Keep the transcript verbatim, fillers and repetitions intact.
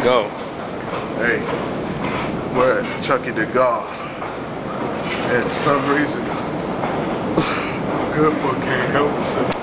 go. Hey, we're at Chuckie D Galle. And for some reason, my good foot can't help itself.